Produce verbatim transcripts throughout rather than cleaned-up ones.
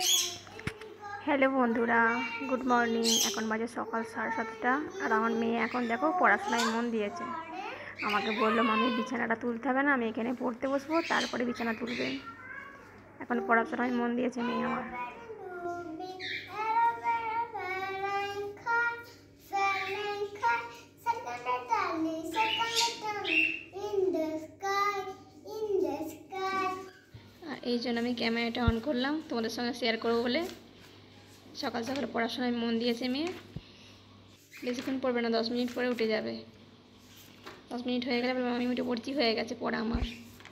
Hello বন্ধুরা, good morning. এখন বাজে সকাল সাড়ে সাতটা। আর আমার মেয়ে এখন দেখো পড়াশোনায় মন দিয়েছে। আমাকে বললো মামি বিছানাটা তুলতে হবে না, আমি এখানে পড়তে বসবো, তারপরে বিছানা তুলবে। এখন পড়াশোনায় মন দিয়েছে মেয়ে আমার। এই জন্য আমি ক্যামেরাটা অন করলাম তোমাদের সঙ্গে শেয়ার করবো বলে। সকাল সকাল পড়াশোনায় মন দিয়েছে মেয়ে। বেশিক্ষণ পড়বে না, দশ মিনিট পরে উঠে যাবে। দশ মিনিট হয়ে গেলে আমি উঠে পড়ছি, হয়ে গেছে পড়া আমার।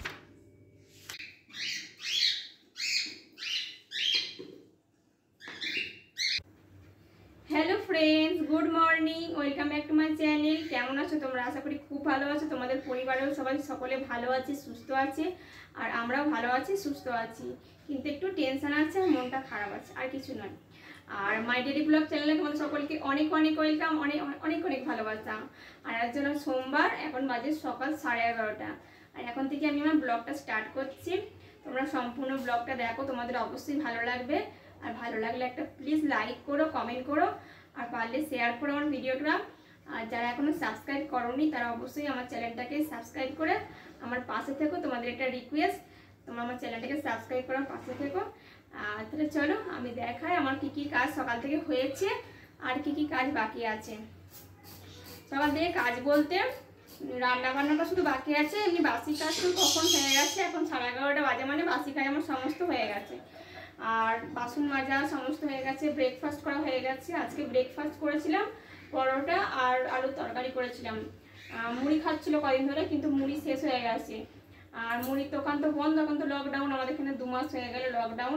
Hello friends, good morning, welcome back to my channel. কেমন আছো তোমরা? আশা করি খুব ভালো আছো। তোমাদের পরিবারেও সবাই সকলে ভালো আছে, সুস্থ আছে। আর আমরাও ভালো আছি, সুস্থ আছি। কিন্তু একটু টেনশন আছে, মনটা খারাপ আছে, আর কিছু নয়। আর মাই ডেলি ব্লগ চ্যানেলে তোমাদের সকলকে অনেক অনেক ওয়েলকাম, অনেক অনেক অনেক ভালোবাসা। আর আজ জন্য সোমবার, এখন বাজে সকাল সাড়ে এগারোটা। আর এখন থেকে আমি আমার ব্লগটা স্টার্ট করছি। তোমরা সম্পূর্ণ ব্লগটা দেখো, তোমাদের অবশ্যই ভালো লাগবে। আর ভালো লাগলে একটা প্লিজ লাইক করো, কমেন্ট করো, আর পারলে শেয়ার করো আমার ভিডিওটা। আর যারা এখনও সাবস্ক্রাইব করোনি তারা অবশ্যই আমার চ্যানেলটাকে সাবস্ক্রাইব করে আমার পাশে থেকো। তোমাদের একটা রিকোয়েস্ট, তোমরা আমার চ্যানেলটাকে সাবস্ক্রাইব করে পাশে থেকো। আর তাহলে চলো আমি দেখাই আমার কি কি কাজ সকাল থেকে হয়েছে আর কি কি কাজ বাকি আছে। সকাল থেকে কাজ বলতে রান্না বান্নাটা শুধু বাকি আছে, এমনি বাসি কাজ তো কখন হয়ে গেছে। এখন সাড়ে এগারোটা বাজে, মানে বাসি কাজ আমার সমস্ত হয়ে গেছে। আর বাসন মাজা সমস্ত হয়ে গেছে, ব্রেকফাস্ট করা হয়ে গেছে। আজকে ব্রেকফাস্ট করেছিলাম পরোটা আর আলুর তরকারি করেছিলাম। মুড়ি খাচ্ছিল কদিন ধরে, কিন্তু মুড়ি শেষ হয়ে গেছে। আর মুড়ির দোকান তো বন্ধ, এখন তো লকডাউন, আমাদের এখানে দু মাস হয়ে গেল লকডাউন।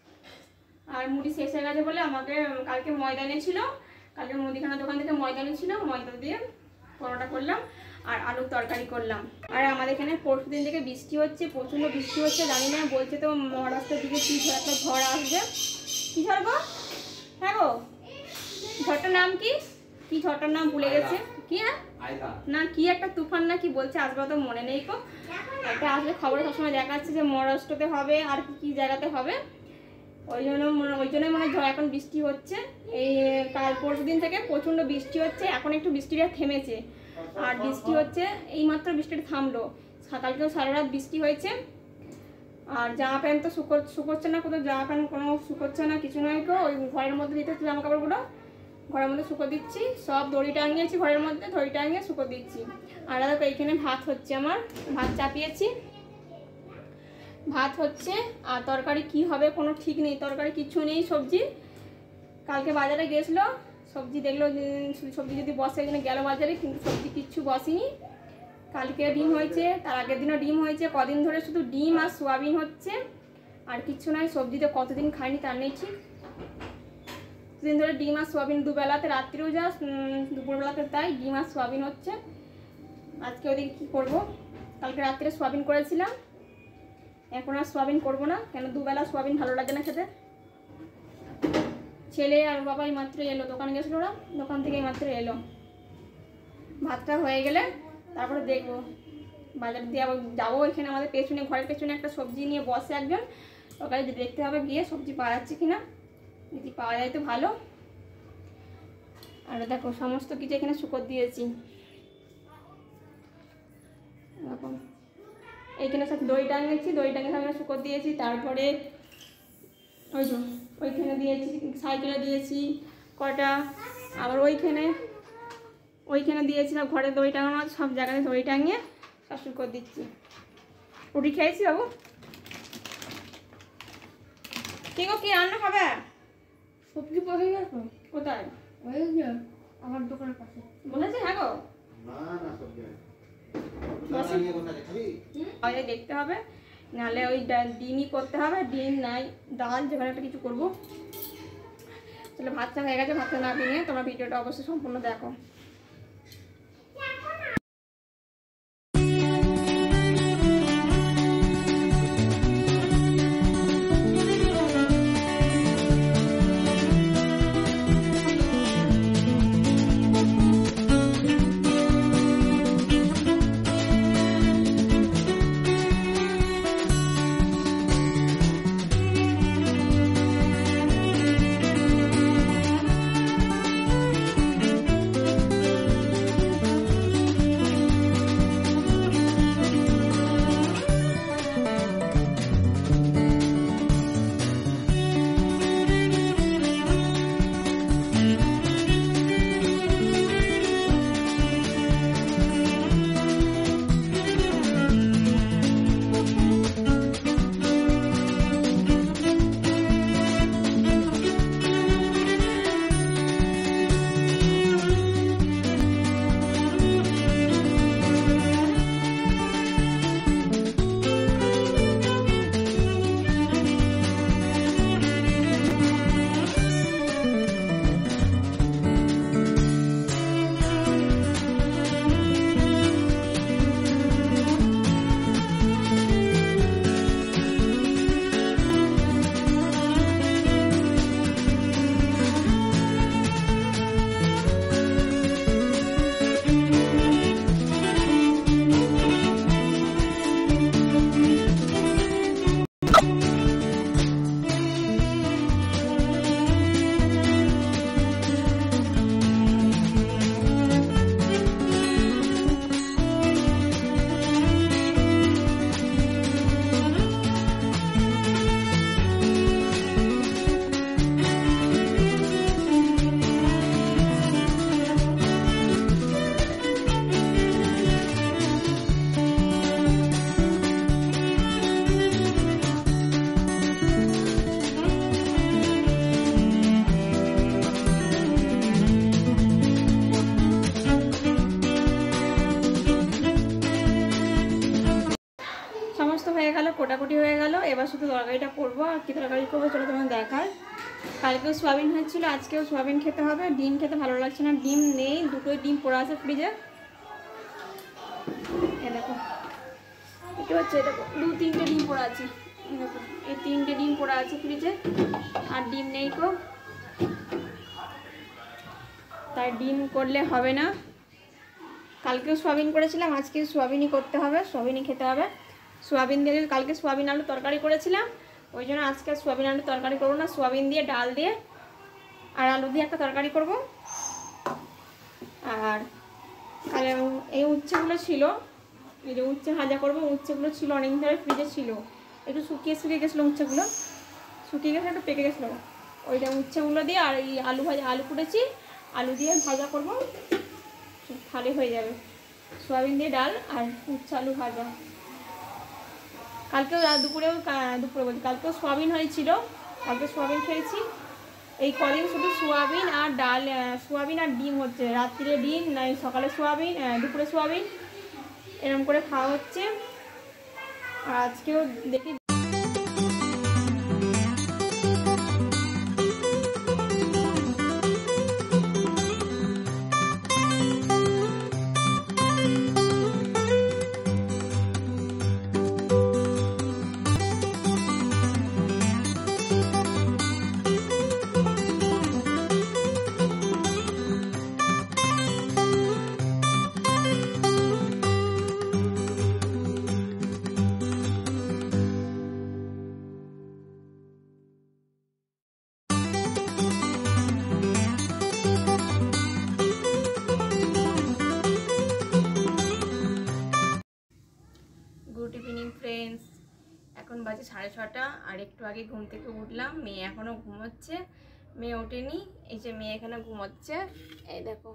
আর মুড়ি শেষ হয়ে গেছে বলে আমাকে কালকে ময়দা এনেছিল, কালকে মুদিখানার দোকান থেকে ময়দা এনেছিল, ময়দা দিয়ে পরোটা করলাম আর আলুর তরকারি করলাম। আর আমাদের এখানে পরশু দিন থেকে বৃষ্টি হচ্ছে, প্রচণ্ড বৃষ্টি হচ্ছে। জানি না, বলছে তো মহারাষ্ট্রের দিকে কি একটা ঝড় আসবে। কি ঝড় গো? হ্যাঁ গো, ঝড়টার নাম কি? কি ঝড়টার নাম ভুলে গেছে। কি না কি একটা তুফান না কি বলছে, আসবে তো মনে নেই গো। একটা আসলে খবরে সবসময় দেখাচ্ছে যে মহারাষ্ট্রতে হবে আর কি কি জায়গাতে হবে। ওই জন্য ওই জন্যই মনে হয় এখন বৃষ্টি হচ্ছে। এই কাল পরশু দিন থেকে প্রচণ্ড বৃষ্টি হচ্ছে, এখন একটু বৃষ্টিটা থেমেছে। আর বৃষ্টি হচ্ছে, এইমাত্র বৃষ্টিটা থামলো। সকালকেও সারা রাত বৃষ্টি হয়েছে। আর জামা প্যান্ট তো শুকো শুকোচ্ছে না, কোথাও জামা প্যান্ট কোনো শুকোচ্ছে না, কিছু নয় গো। ওই ঘরের মধ্যে দিতে হচ্ছে জামা কাপড়গুলো, ঘরের মধ্যে শুকো দিচ্ছি। সব দড়ি টাঙিয়েছি ঘরের মধ্যে, দড়ি টাঙিয়ে শুকো দিচ্ছি। আর দেখো এইখানে ভাত হচ্ছে, আমার ভাত চাপিয়েছি, ভাত হচ্ছে। আর তরকারি কি হবে কোনো ঠিক নেই, তরকারি কিছু নেই। সবজি কালকে বাজারে গেছিলো, সবজি দেখলো সবজি যদি বসে, এখানে গেল বাজারে, কিন্তু সবজি কিচ্ছু বসেনি। কালকে ডিম হয়েছে, তার আগের দিনও ডিম হয়েছে। কদিন ধরে শুধু ডিম আর সোয়াবিন হচ্ছে, আর কিচ্ছু নয়। সবজিতে কতদিন খাইনি তার নেই ঠিক। দিন ধরে ডিম আর সোয়াবিন, দুবেলাতে, রাত্রিও যা, দুপুরবেলাতে তাই, ডিম আর সোয়াবিন হচ্ছে। আজকে ওদিকে কী করবো, কালকে রাত্রে সোয়াবিন করেছিলাম, এখন আর সোয়াবিন করবো না। কেন, দুবেলা সোয়াবিন ভালো লাগে না খেতে। ছেলে আর বাবা এই মাত্র এলো, দোকানে গেছিলো ওরা, দোকান থেকে এই মাত্র এলো। ভাতটা হয়ে গেলে তারপরে দেখবো, বাজার দিয়ে আবার যাবো। এখানে আমাদের পেছনে, ঘরের পেছনে একটা সবজি নিয়ে বসে একজন, ওখানে দেখতে হবে গিয়ে সবজি পাওয়া যাচ্ছে কিনা। যদি পাওয়া যায় তো ভালো। আর দেখো সমস্ত কিছু এখানে শুকর দিয়েছি এরকম। এইখানে সব দই টাঙিয়েছি, দই টাঙিয়ে সব শুকর দিয়েছি। তারপরে ওই যে ওইখানে দিয়েছি, সাইকেলে দিয়েছি কটা। আবার ওইখানে ওইখানে দিয়েছি সব, ঘরে দই টাঙানো, সব জায়গায় দই টাঙিয়ে সব শুকর দিচ্ছি। রুটি খেয়েছি বাবু। কি গো, কি রান্না খাবে? সবজি পড়ে গেছে কোথায়? আমার দোকানের পাশে বলেছে। হ্যাঁ গো, দেখতে হবে, নাহলে ওই ডিমই করতে হবে। ডিম নাই ডাল, যেখানে একটা কিছু করবো। তাহলে ভাতটা হয়ে গেছে, ভাতটা না ভেঙে তোমরা ভিডিওটা অবশ্যই সম্পূর্ণ দেখো। কী তরকারি করবো চলো তোমার দেখায়। কালকেও সোয়াবিন হয়েছিল, আজকেও সোয়াবিন খেতে হবে। ডিম খেতে ভালো লাগছে না, ডিম নেই, দুটোই ডিম পড়ে আছে ফ্রিজে। এ দেখো এটা হচ্ছে, দেখো দু তিনটে ডিম পড়ে আছে, দেখো এই তিনটে ডিম পড়ে আছে ফ্রিজে, আর ডিম নেই তো, তাই ডিম করলে হবে না। কালকেও সোয়াবিন করেছিলাম, আজকে সোয়াবিনই করতে হবে, সোয়াবিনই খেতে হবে। সোয়াবিন দিয়ে কালকে সোয়াবিন আলু তরকারি করেছিলাম, ওই জন্য আজকে সোয়াবিন আলু তরকারি করবো না, সোয়াবিন দিয়ে ডাল দিয়ে আর আলু দিয়ে একটা তরকারি করব। আর এই উচ্ছেগুলো ছিল, এই যে উচ্ছে ভাজা করবো, উচ্ছেগুলো ছিল অনেকদিন ধরে ফ্রিজে ছিল, একটু শুকিয়ে শুকিয়ে গেছিলো উচ্ছেগুলো, শুকিয়ে গেছে একটু পেকে গেছিলো, ওইটা উচ্ছেগুলো দিয়ে আর এই আলু ভাজা, আলু কুটেছি, আলু দিয়ে ভাজা করবো, ভালোই হয়ে যাবে। সোয়াবিন দিয়ে ডাল আর উচ্ছে আলু ভাজা। কালকেও দুপুরেও দুপুরে বলছি কালকেও সোয়াবিন হয়েছিল, কালকে সোয়াবিন খেয়েছি। এই কদিন শুধু সোয়াবিন আর ডাল, সোয়াবিন আর ডিম হচ্ছে, রাত্রিরে ডিম, নাই সকালে সোয়াবিন, দুপুরে সোয়াবিন, এরকম করে খাওয়া হচ্ছে। আর আজকেও দেখি গুড ইভিনিং ফ্রেন্ডস। এখন বাজে সাড়ে ছটা, আর একটু আগে ঘুম থেকে উঠলাম, মেয়ে এখনও ঘুমোচ্ছে, মেয়ে ওঠেনি, এই যে মেয়ে এখানে ঘুমোচ্ছে, এই দেখো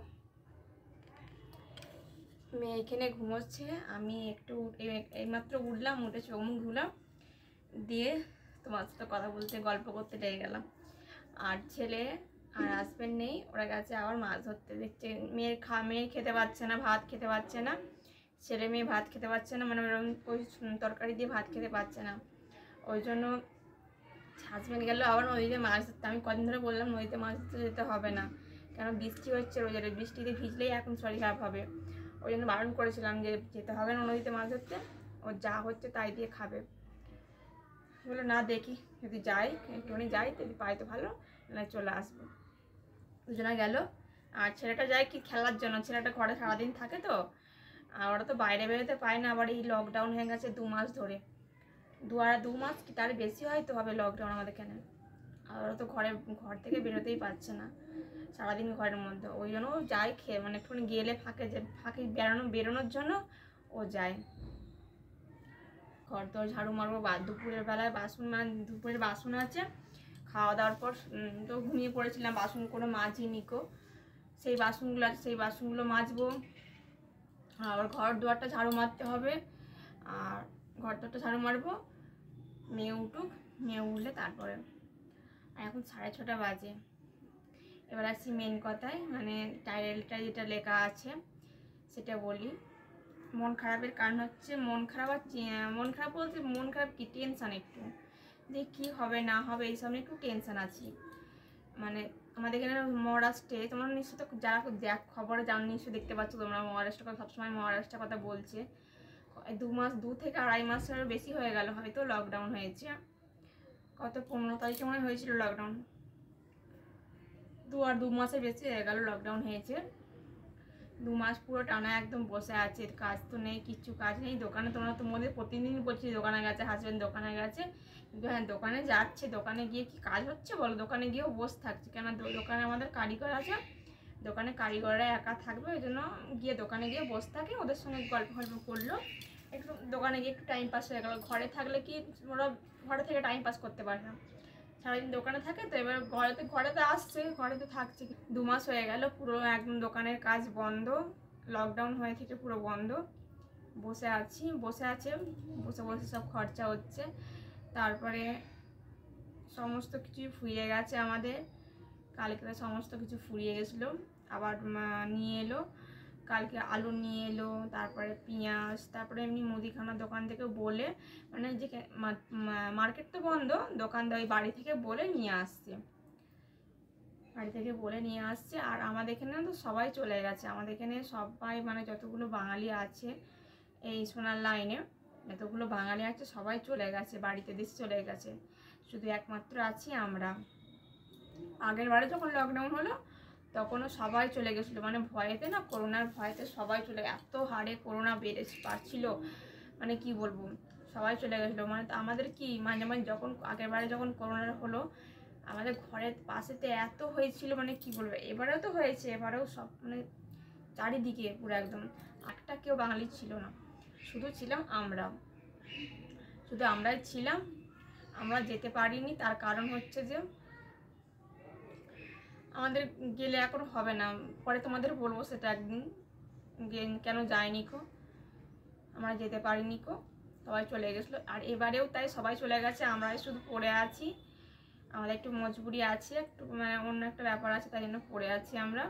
মেয়ে এখানে ঘুমোচ্ছে। আমি একটু এইমাত্র উঠলাম, উঠে চোখ মুখ ধুলাম, দিয়ে তোমার সাথে কথা বলতে গল্প করতে লেগে গেলাম। আর ছেলে আর হাজব্যান্ড নেই, ওরা গেছে আবার মাছ ধরতে। দেখছে মেয়ের খা মেয়ে খেতে পারছে না, ভাত খেতে পারছে না, ছেলে মেয়ে ভাত খেতে পারছে না, মানে ওরকম ওই তরকারি দিয়ে ভাত খেতে পারছে না, ওই জন্য হাজব্যান্ড গেল আবার নদীতে মাছ ধরতে। আমি কদিন ধরে বললাম নদীতে মাছ ধরতে যেতে হবে না, কেন বৃষ্টি হচ্ছে রোজারে, বৃষ্টিতে ভিজলেই এখন শরীর খারাপ হবে, ওই জন্য বারণ করেছিলাম যে যেতে হবে না নদীতে মাছ ধরতে, ও যা হচ্ছে তাই দিয়ে খাবে। বলে না দেখি যদি যাই, একটুখানি যাই, যদি পাই তো ভালো, না চলে আসবো। দুজনা গেল, আর ছেলেটা যায় কি খেলার জন্য, ছেলেটা ঘরে সারাদিন থাকে তো, আর ওরা তো বাইরে বেরোতে পায় না, আবার এই লকডাউন হয়ে গেছে দু মাস ধরে, দু আর দু মাস কি তার বেশি হয় তো হবে লকডাউন আমাদের এখানে, আর ওরা তো ঘরে ঘর থেকে বেরোতেই পারছে না, সারাদিন ঘরের মধ্যে, ওই জন্য ও যায় খেয়ে, মানে একটুখানি গেলে ফাঁকে, যে ফাঁকে বেরোনো বেরোনোর জন্য ও যায়। ঘর তো ঝাড়ু মারবো, বা দুপুরের বেলায় বাসন, মানে দুপুরের বাসন আছে, খাওয়া দাওয়ার পর তো ঘুমিয়ে পড়েছিলাম, বাসন করে মাজি নিকো, সেই বাসনগুলো আছে সেই বাসনগুলো মাজবো, আবার ঘর দুয়ারটা ঝাড়ু মারতে হবে, আর ঘর দুয়ারটা ঝাড়ু মারবো, মেয়ে উঠুক, মেয়ে উঠলে তারপরে। আর এখন সাড়ে ছটা বাজে। এবার আসছি মেন কথায়, মানে টাইটেলটা যেটা লেখা আছে সেটা বলি। মন খারাপের কারণ হচ্ছে, মন খারাপ আর মন খারাপ বলতে মন খারাপ কি টেনশান, একটু যে কী হবে না হবে এইসব নিয়ে একটু টেনশান আছি। মানে আমাদের এখানে মহারাষ্ট্রে, তোমরা নিশ্চয় তো যারা দেখ খবরে যাও নিশ্চয়ই দেখতে পাচ্ছ তোমরা, মহারাষ্ট্রের কথা সবসময় মহারাষ্ট্রের কথা বলছে, দু মাস দু থেকে আড়াই মাসের বেশি হয়ে গেল হয়তো লকডাউন হয়েছে। কত পনেরো তারিখে মনে হয়েছিল লকডাউন, দু আর দু মাসের বেশি হয়ে গেল লকডাউন হয়েছে। দু মাস পুরো টানা একদম বসে আছে, কাজ তো নেই, কিচ্ছু কাজ নেই। দোকানে তোমরা তো মধ্যে প্রতিদিন বলছি দোকানে গেছে, হাজব্যান্ড দোকানে গেছে, কিন্তু হ্যাঁ দোকানে যাচ্ছে, দোকানে গিয়ে কি কাজ হচ্ছে বলো, দোকানে গিয়েও বসে থাকছে, কেন দোকানে আমাদের কারিগর আছে, দোকানে কারিগররা একা থাকবে, ওই জন্য গিয়ে দোকানে গিয়ে বসে থাকে, ওদের সঙ্গে গল্প গল্প করলো, একটু দোকানে গিয়ে একটু টাইম পাস হয়ে গেল। ঘরে থাকলে কি ওরা ঘরে থেকে টাইম পাস করতে পারে না, সারাদিন দোকানে থাকে, তো এবার ঘরেতে ঘরেতে আসছে, ঘরেতে থাকছে। দু মাস হয়ে গেল পুরো একদম দোকানের কাজ বন্ধ, লকডাউন হয়ে থেকে পুরো বন্ধ, বসে আছি, বসে আছে, বসে বসে সব খরচা হচ্ছে। তারপরে সমস্ত কিছুই ফুরিয়ে গেছে আমাদের, কালকে সমস্ত কিছু ফুরিয়ে গেছিলো, আবার নিয়ে এলো কালকে আলু নিয়ে এলো, তারপরে পেঁয়াজ, তারপরে এমনি মুদিখানা দোকান থেকে বলে, মানে যে মার্কেট তো বন্ধ, দোকানদার ওই বাড়ি থেকে বলে নিয়ে আসছে, বাড়ি থেকে বলে নিয়ে আসছে। আর আমাদের এখানে তো সবাই চলে গেছে, আমাদের এখানে সবাই মানে যতগুলো বাঙালি আছে এই সোনার লাইনে, যতগুলো বাঙালি আছে সবাই চলে গেছে বাড়িতে, দেশে চলে গেছে, শুধু একমাত্র আছি আমরা। আগের বারে যখন লকডাউন হলো তখনও সবাই চলে গেছিলো, মানে ভয়েতে না, করোনার ভয়েতে সবাই চলে, এত হারে করোনা বেড়ে পারছিল, মানে কি বলবো, সবাই চলে গেছিলো। মানে আমাদের কি মাঝে মাঝে যখন আগের বারে যখন করোনা হলো আমাদের ঘরের পাশেতে এত হয়েছিল, মানে কি বলবো, এবারেও তো হয়েছে, এবারেও সব মানে চারিদিকে পুরো একদম, একটা কেউ বাঙালি ছিল না, শুধু ছিলাম আমরা, শুধু আমরাই ছিলাম। আমরা যেতে পারিনি, তার কারণ হচ্ছে যে আমাদের গেলে এখন হবে না, পরে তোমাদের বলবো সেটা একদিন কেন যায়নি কো, আমরা যেতে পারিনি কো, সবাই চলে গেছিলো। আর এবারেও তাই সবাই চলে গেছে, আমরাই শুধু পড়ে আছি, আমাদের একটু মজবুরি আছে, একটু মানে অন্য একটা ব্যাপার আছে, তাই জন্য পড়ে আছি আমরা।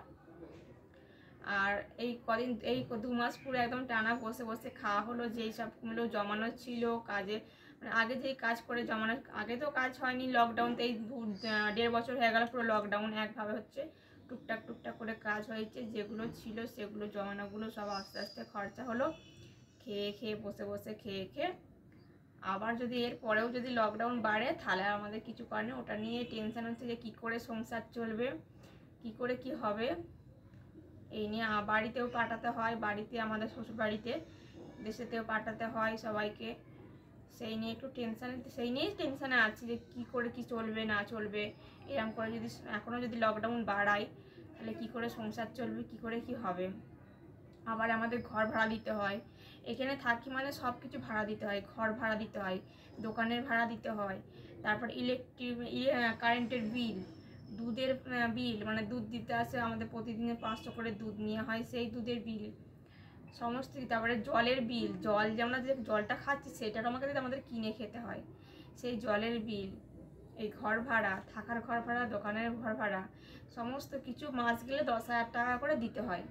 আর এই কদিন এই দু মাস পুরো একদম টানা বসে বসে খাওয়া হলো, যেই সবগুলো জমানো ছিল কাজে, মানে আগে যেই কাজ করে জমানো, আগে তো কাজ হয়নি, লকডাউনতে এই দেড় বছর হয়ে গেল পুরো লকডাউন একভাবে হচ্ছে, টুকটাক টুকটাক করে কাজ হয়েছে, যেগুলো ছিল সেগুলো জমানোগুলো সব আস্তে আস্তে খরচা হলো, খেয়ে খেয়ে বসে বসে খেয়ে খেয়ে। আবার যদি এর পরেও যদি লকডাউন বাড়ে তাহলে আমাদের কিছু কারণে ওটা নিয়ে টেনশন হচ্ছে যে কী করে সংসার চলবে, কি করে কি হবে, এই নিয়ে বাড়িতেও পাঠাতে হয়, বাড়িতে আমাদের শ্বশুর বাড়িতে, দেশেতেও পাঠাতে হয় সবাইকে, সেই নিয়ে একটু টেনশান, সেই নিয়েই টেনশানে আছি যে কী করে কি চলবে না চলবে, এরকম করে যদি এখনও যদি লকডাউন বাড়ায় তাহলে কি করে সংসার চলবে, কি করে কি হবে। আবার আমাদের ঘর ভাড়া দিতে হয়, এখানে থাকি মানে সব কিছু ভাড়া দিতে হয়, ঘর ভাড়া দিতে হয়, দোকানের ভাড়া দিতে হয়, তারপর ইলেকট্রিক কারেন্টের বিল, দুধের বিল, মানে দুধ দিতে আসে আমাদের প্রতিদিনে পাঁচশো করে দুধ নেওয়া হয়, সেই দুধের বিল সমস্ত, তারপরে জলের বিল, জল যে আমরা যে জলটা খাচ্ছি সেটারও আমাকে আমাদের কিনে খেতে হয়, সেই জলের বিল, এই ঘর ভাড়া, থাকার ঘর ভাড়া, দোকানের ঘর ভাড়া, সমস্ত কিছু মাস গেলে দশ হাজার টাকা করে দিতে হয়।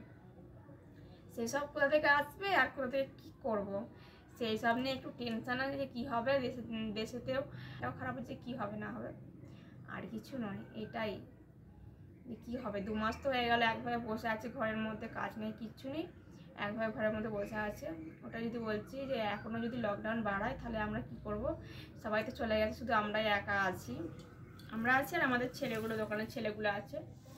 সেসব কোথা থেকে আসবে আর কোথা থেকে কী করবো, সেই সব নিয়ে একটু টেনশান আছে যে কী হবে, দেশে দেশেতেও খারাপ হচ্ছে, কী হবে না হবে, আর কিছু নয়, এটাই যে কী হবে। দু মাস তো হয়ে গেল একভাবে বসে আছে ঘরের মধ্যে, কাজ নেই কিচ্ছু নেই, একভাবে ঘরের মধ্যে বসে আছে। ওটা যদি বলছি যে এখনও যদি লকডাউন বাড়ায় তাহলে আমরা কি করব, সবাই তো চলে গেছে, শুধু আমরাই একা আছি, আমরা আছি আর আমাদের ছেলেগুলো, দোকানের ছেলেগুলো আছে,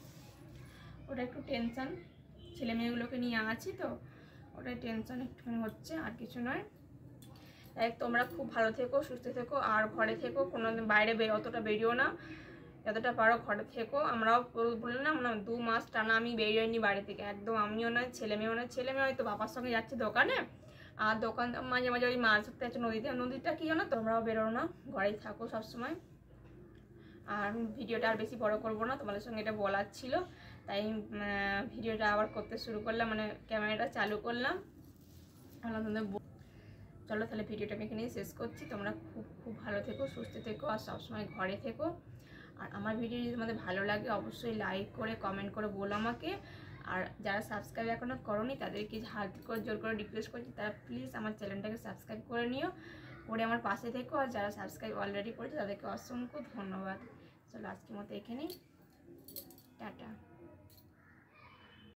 ওটা একটু টেনশান, ছেলে মেয়েগুলোকে নিয়ে আছি তো ওটাই টেনশান একটুখানি হচ্ছে, আর কিছু নয়। তাই তোমরা খুব ভালো থেকো, সুস্থ থেকো, আর ঘরে থেকো, কোনো বাইরে অতটা বেরিও না, যতটা পারো ঘরে থেকো। আমরাও বললাম না দু মাস টানা আমি বেরিয়েনি বাড়ি থেকে, একদম আমিও না, ছেলে মেয়েও না, ছেলে মেয়ে হয়তো বাবার সঙ্গে যাচ্ছে দোকানে, আর দোকান মাঝে মাঝে ওই মাছ ধরতে যাচ্ছে নদীতে, নদীটা কী জানো, তোমরাও বেরো না, ঘরেই থাকো সবসময়। আর ভিডিওটা আর বেশি বড় করবো না, তোমাদের সঙ্গে এটা বলার ছিল, তাই ভিডিওটা আবার করতে শুরু করলাম, মানে ক্যামেরাটা চালু করলাম। চলো তাহলে ভিডিওটা আমি এখানেই শেষ করছি, তোমরা খুব খুব ভালো থেকো, সুস্থ থেকো, আর সবসময় ঘরে থেকো। আর আমার ভিডিও যদি তোমাদের ভালো লাগে অবশ্যই লাইক করে কমেন্ট করে বলো আমাকে, আর যারা সাবস্ক্রাইব এখনও করোনি তাদেরকে হাত করে জোর করে রিকোয়েস্ট করছি তারা প্লিজ আমার চ্যানেলটাকে সাবস্ক্রাইব করে নিও, করে আমার পাশে থেকো, আর যারা সাবস্ক্রাইব অলরেডি করেছে তাদেরকে অসংখ্য ধন্যবাদ। চলো আজকের মতো এখানেই।